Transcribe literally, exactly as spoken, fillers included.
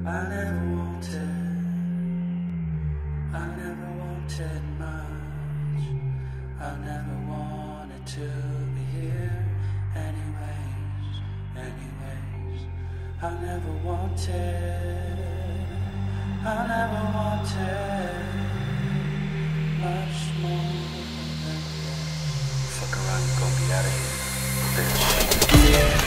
I never wanted, I never wanted much. I never wanted to be here anyways, anyways. I never wanted, I never wanted much more than that. Fuck around, you gonna be out of here, bitch.